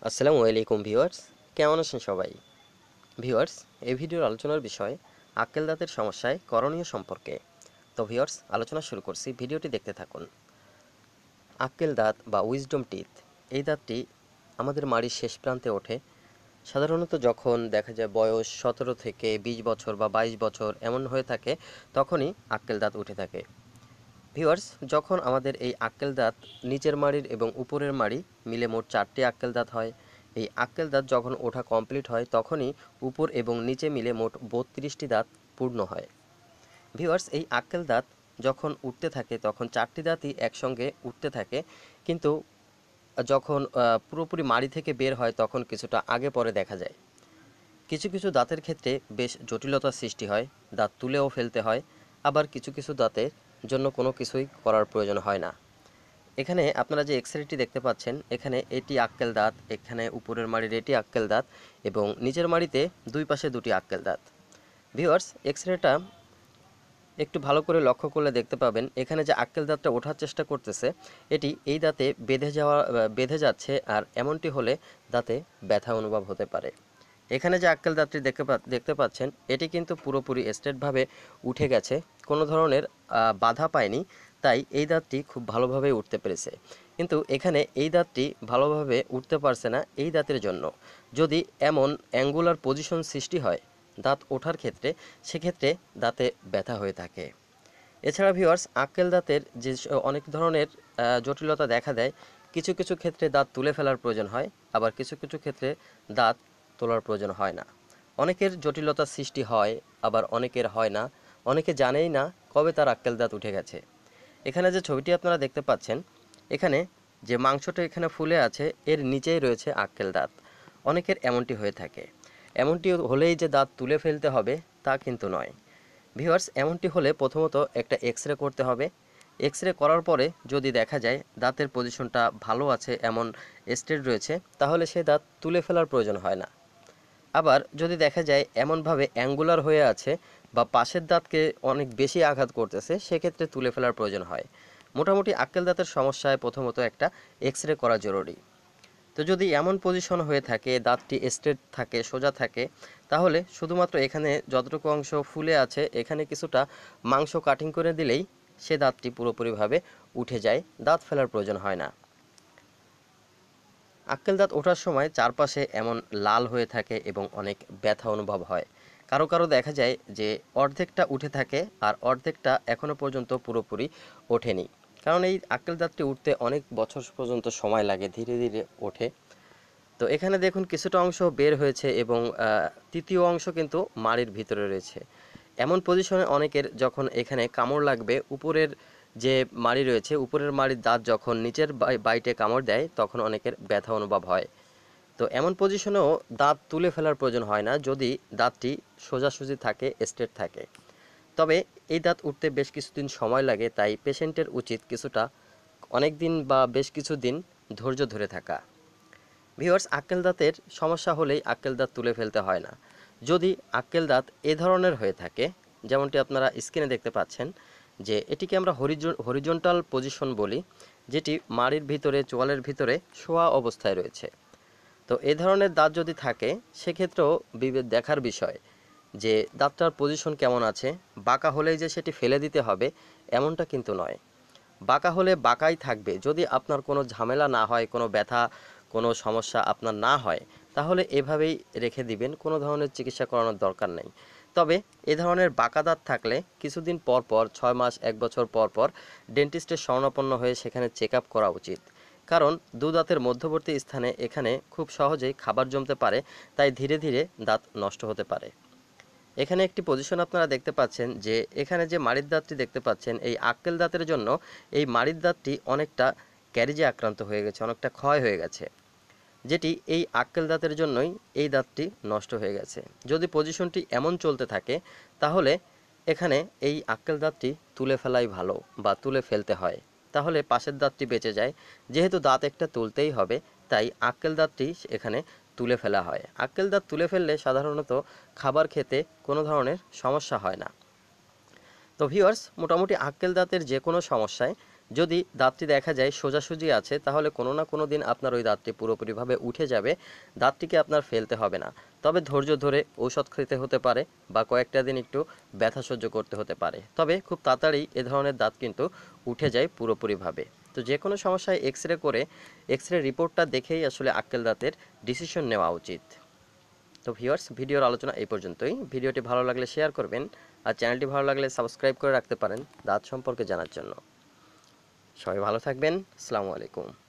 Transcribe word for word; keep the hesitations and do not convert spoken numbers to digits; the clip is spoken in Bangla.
আসসালামু আলাইকুম ভিউয়ার্স, কেমন আছেন সবাই? ভিউয়ার্স, এই ভিডিওর আলোচনার বিষয় আক্কেল দাঁতের সমস্যায় করণীয় সম্পর্কে। তো ভিউয়ার্স, আলোচনা শুরু করছি, ভিডিওটি দেখতে থাকুন। আক্কেল দাঁত বা উইজডম টিথ, এই দাঁতটি আমাদের মাড়ির শেষ প্রান্তে ওঠে। সাধারণত যখন দেখা যায় বয়স সতেরো থেকে বিশ বছর বা বাইশ বছর এমন হয়ে থাকে, তখনই আক্কেল দাঁত উঠে থাকে। ভিউয়ার্স, যখন আমাদের এই আক্কেল দাঁত নিচের মাড়ির এবং উপরের মাড়ি মিলে মোট চারটি আক্কেল দাঁত হয়, এই আক্কেল দাঁত যখন ওঠা কমপ্লিট হয় তখনই উপর এবং নিচে মিলে মোট বত্রিশটি দাঁত পূর্ণ হয়। ভিউয়ার্স, এই আক্কেল দাঁত যখন উঠতে থাকে তখন চারটি দাঁতই একসঙ্গে উঠতে থাকে, কিন্তু যখন আহ, পুরোপুরি মাড়ি থেকে বের হয় তখন কিছুটা আগে পরে দেখা যায়। কিছু কিছু দাঁতের ক্ষেত্রে বেশ জটিলতার সৃষ্টি হয়, দাঁত তুলেও ফেলতে হয়। আবার কিছু কিছু দাঁতের জন্য কোনো কিছুই করার প্রয়োজন হয় না। এখানে আপনারা যে এক্স-রেটি দেখতে পাচ্ছেন, এখানে এটি আক্কেল দাঁত, এখানে উপরের মাড়ির এটি আক্কেল দাঁত এবং নিচের মাড়িতে দুই পাশে দুটি আক্কেল দাঁত। ভিউয়ার্স, এক্স-রেটা একটু ভালো করে লক্ষ্য করলে দেখতে পাবেন এখানে যে আক্কেল দাঁতটা ওঠার চেষ্টা করতেছে এটি এই দাঁতে বেঁধে যাওয়া বেঁধে যাচ্ছে, আর এমনটি হলে দাঁতে ব্যথা অনুভব হতে পারে। এখানে যে আক্কেল দাঁতটি দেখতে দেখতে পাচ্ছেন এটি কিন্তু পুরোপুরি স্ট্রেটভাবে উঠে গেছে, কোনো ধরনের বাধা পায়নি, তাই এই দাঁতটি খুব ভালোভাবে উঠতে পেরেছে। কিন্তু এখানে এই দাঁতটি ভালোভাবে উঠতে পারছে না। এই দাঁতের জন্য যদি এমন অ্যাঙ্গুলার পজিশন সৃষ্টি হয় দাঁত ওঠার ক্ষেত্রে, সেক্ষেত্রে দাঁতে ব্যথা হয়ে থাকে। এছাড়া ভিউয়ার্স, আক্কেল দাঁতের যে অনেক ধরনের জটিলতা দেখা দেয়, কিছু কিছু ক্ষেত্রে দাঁত তুলে ফেলার প্রয়োজন হয়, আবার কিছু কিছু ক্ষেত্রে দাঁত তোলার প্রয়োজন হয় না। অনেকের জটিলতার সৃষ্টি হয়, আবার অনেকের হয় না। অনেকে জানেই না কবে তার আক্কেল দাঁত উঠে গেছে। এখানে যে ছবিটি আপনারা দেখতে পাচ্ছেন, এখানে যে মাংসটা এখানে ফুলে আছে এর নিচেই রয়েছে আক্কেল দাঁত। অনেকের এমনটি হয়ে থাকে। এমনটি হলেই যে দাঁত তুলে ফেলতে হবে তা কিন্তু নয়। ভিউয়ার্স, এমনটি হলে প্রথমত একটা এক্স রে করতে হবে। এক্স রে করার পরে যদি দেখা যায় দাঁতের পজিশনটা ভালো আছে, এমন স্টেট রয়েছে, তাহলে সে দাঁত তুলে ফেলার প্রয়োজন হয় না। আবার যদি দেখা যায় এমনভাবে অ্যাঙ্গুলার হয়ে আছে বা পাশের দাঁতকে অনেক বেশি আঘাত করতেছে, সেক্ষেত্রে তুলে ফেলার প্রয়োজন হয়। মোটামুটি আক্কেল দাঁতের সমস্যায় প্রথমত একটা এক্স রে করা জরুরি। তো যদি এমন পজিশন হয়ে থাকে, দাঁতটি স্ট্রেট থাকে, সোজা থাকে, তাহলে শুধুমাত্র এখানে যতটুকু অংশ ফুলে আছে এখানে কিছুটা মাংস কাটিং করে দিলেই সে দাঁতটি পুরোপুরিভাবে উঠে যায়, দাঁত ফেলার প্রয়োজন হয় না। আক্কেল দাঁত ওঠার সময় চারপাশে এমন লাল হয়ে থাকে এবং অনেক ব্যথা অনুভব হয়। কারো কারো দেখা যায় যে অর্ধেকটা উঠে থাকে আর অর্ধেকটা এখনও পর্যন্ত পুরোপুরি ওঠেনি, কারণ এই আক্কেল দাঁতটি উঠতে অনেক বছর পর্যন্ত সময় লাগে, ধীরে ধীরে ওঠে। তো এখানে দেখুন কিছুটা অংশ বের হয়েছে এবং তৃতীয় অংশ কিন্তু মাড়ির ভিতরে রয়েছে। এমন পজিশনে অনেকের যখন এখানে কামড় লাগবে, উপরের যে মাড়ি রয়েছে উপরের মাড়ির দাঁত যখন নিচের বাইটে কামড় দেয় তখন অনেকের ব্যথা অনুভব হয়। তো এমন পজিশনেও দাঁত তুলে ফেলার প্রয়োজন হয় না যদি দাঁতটি সোজাসুজি থাকে, স্ট্রেট থাকে। তবে এই দাঁত উঠতে বেশ কিছুদিন সময় লাগে, তাই পেশেন্টের উচিত কিছুটা অনেক দিন বা বেশ কিছু দিন ধৈর্য ধরে থাকা। ভিউয়ার্স, আক্কেল দাঁতের সমস্যা হলেই আক্কেল দাঁত তুলে ফেলতে হয় না। যদি আক্কেল দাঁত এ ধরনের হয়ে থাকে, যেমনটি আপনারা স্ক্রিনে দেখতে পাচ্ছেন, যে এটিকে আমরা হরিজন হরিজন্টাল পজিশন বলি, যেটি মাড়ির ভিতরে চোয়ালের ভিতরে শোয়া অবস্থায় রয়েছে। তো এই ধরনের দাঁত যদি থাকে সেক্ষেত্রেও দেখার বিষয় যে দাঁতটার পজিশন কেমন আছে। বাঁকা হলেই যে সেটি ফেলে দিতে হবে এমনটা কিন্তু নয়। বাঁকা হলে বাঁকাই থাকবে, যদি আপনার কোনো ঝামেলা না হয়, কোনো ব্যথা, কোনো সমস্যা আপনার না হয়, তাহলে এভাবেই রেখে দিবেন, কোনো ধরনের চিকিৎসা করানোর দরকার নেই। তবে এ ধরনের বাঁকা দাঁত থাকলে কিছুদিন পর পর, ছয় মাস এক বছর পর পর ডেন্টিস্টের শরণাপন্ন হয়ে সেখানে চেক আপ করা উচিত। কারণ দু দাঁতের মধ্যবর্তী স্থানে এখানে খুব সহজেই খাবার জমতে পারে, তাই ধীরে ধীরে দাঁত নষ্ট হতে পারে। এখানে একটি পজিশন আপনারা দেখতে পাচ্ছেন, যে এখানে যে মাড়ির দাঁতটি দেখতে পাচ্ছেন এই আক্কেল দাঁতের জন্য এই মাড়ির দাঁতটি অনেকটা ক্যারিজে আক্রান্ত হয়ে গেছে, অনেকটা ক্ষয় হয়ে গেছে, যেটি এই আক্কেল দাঁতের জন্যই এই দাঁতটি নষ্ট হয়ে গেছে। যদি পজিশনটি এমন চলতে থাকে তাহলে এখানে এই আক্কেল দাঁতটি তুলে ফেলাই ভালো বা তুলে ফেলতে হয়, তাহলে পাশের দাঁতটি বেঁচে যায়। যেহেতু দাঁত একটা তুলতেই হবে, তাই আক্কেল দাঁতটি এখানে তুলে ফেলা হয়। আক্কেল দাঁত তুলে ফেললে সাধারণত খাবার খেতে কোনো ধরনের সমস্যা হয় না। তো ভিউয়ার্স, মোটামুটি আক্কেল দাঁতের যে কোনো সমস্যায় যদি দাঁতটি দেখা যায় সোজাসুজি আছে তাহলে কোনো না কোনো দিন আপনার ওই দাঁতটি পুরোপুরিভাবে উঠে যাবে, দাঁতটিকে আপনার ফেলতে হবে না। তবে ধৈর্য ধরে ঔষধ খেতে হতে পারে বা কয়েকটা দিন একটু ব্যথা সহ্য করতে হতে পারে, তবে খুব তাড়াতাড়ি এ ধরনের দাঁত কিন্তু উঠে যায় পুরোপুরিভাবে। তো যে কোনো সমস্যায় এক্স রে করে এক্স রে রিপোর্টটা দেখেই আসলে আক্কেল দাঁতের ডিসিশন নেওয়া উচিত। তো ভিউয়ার্স, ভিডিওর আলোচনা এই পর্যন্তই। ভিডিওটি ভালো লাগলে শেয়ার করবেন, আর চ্যানেলটি ভালো লাগলে সাবস্ক্রাইব করে রাখতে পারেন দাঁত সম্পর্কে জানার জন্য। সবাই ভালো থাকবেন। আসসালামু আলাইকুম।